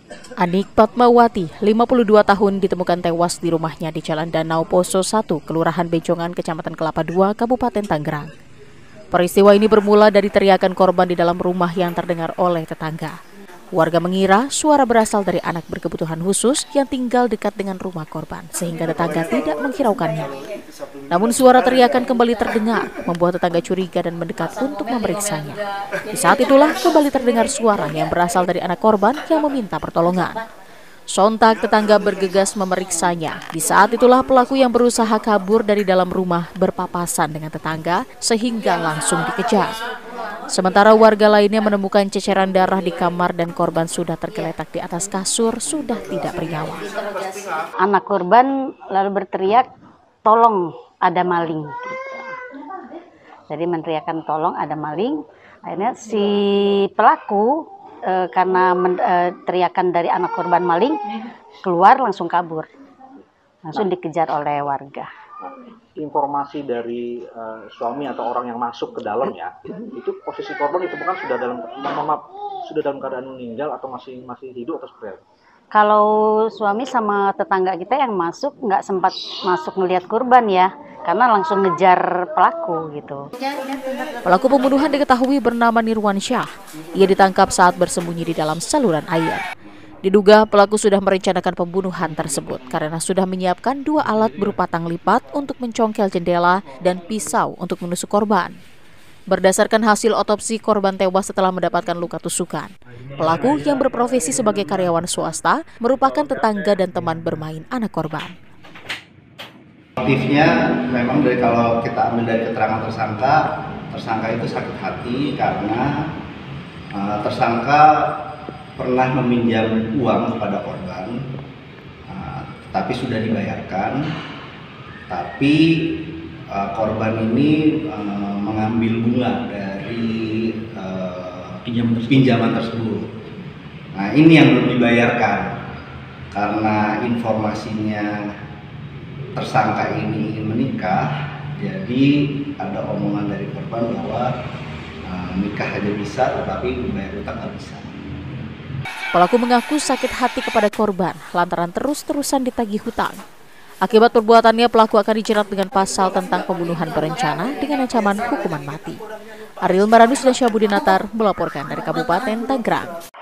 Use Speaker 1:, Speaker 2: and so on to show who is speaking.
Speaker 1: Anik Fatmawati, 52 tahun, ditemukan tewas di rumahnya di Jalan Danau Poso 1, Kelurahan Bejongan, Kecamatan Kelapa II, Kabupaten Tangerang. Peristiwa ini bermula dari teriakan korban di dalam rumah yang terdengar oleh tetangga. Warga mengira suara berasal dari anak berkebutuhan khusus yang tinggal dekat dengan rumah korban, sehingga tetangga tidak menghiraukannya. Namun suara teriakan kembali terdengar, membuat tetangga curiga dan mendekat untuk memeriksanya. Di saat itulah kembali terdengar suara yang berasal dari anak korban yang meminta pertolongan. Sontak tetangga bergegas memeriksanya. Di saat itulah pelaku yang berusaha kabur dari dalam rumah berpapasan dengan tetangga sehingga langsung dikejar. Sementara warga lainnya menemukan ceceran darah di kamar dan korban sudah tergeletak di atas kasur, sudah tidak bernyawa.
Speaker 2: Anak korban lalu berteriak, "Tolong, ada maling." Jadi meneriakkan tolong ada maling. Akhirnya si pelaku karena teriakan dari anak korban maling, keluar langsung kabur. Langsung dikejar oleh warga.
Speaker 3: Informasi dari suami atau orang yang masuk ke dalam ya, itu posisi korban ditemukan sudah dalam keadaan meninggal atau masih hidup atau seperti apa?
Speaker 2: Kalau suami sama tetangga kita yang masuk nggak sempat masuk melihat korban ya, karena langsung ngejar pelaku gitu.
Speaker 1: Pelaku pembunuhan diketahui bernama Nirwansyah. Ia ditangkap saat bersembunyi di dalam saluran air. Diduga pelaku sudah merencanakan pembunuhan tersebut karena sudah menyiapkan 2 alat berupa tang lipat untuk mencongkel jendela dan pisau untuk menusuk korban. Berdasarkan hasil otopsi, korban tewas setelah mendapatkan luka tusukan. Pelaku yang berprofesi sebagai karyawan swasta merupakan tetangga dan teman bermain anak korban.
Speaker 4: Motifnya memang kalau kita ambil dari keterangan tersangka itu sakit hati karena tersangka pernah meminjam uang kepada korban, tapi sudah dibayarkan. Tapi korban ini mengambil bunga dari pinjaman tersebut. Nah, ini yang belum dibayarkan karena informasinya tersangka ini ingin menikah. Jadi ada omongan dari korban bahwa nikah aja bisa, tetapi membayar utang nggak bisa.
Speaker 1: Pelaku mengaku sakit hati kepada korban lantaran terus-terusan ditagih hutang. Akibat perbuatannya, pelaku akan dijerat dengan pasal tentang pembunuhan berencana dengan ancaman hukuman mati. Ariel Maranus dan Syabudinatar melaporkan dari Kabupaten Tangerang.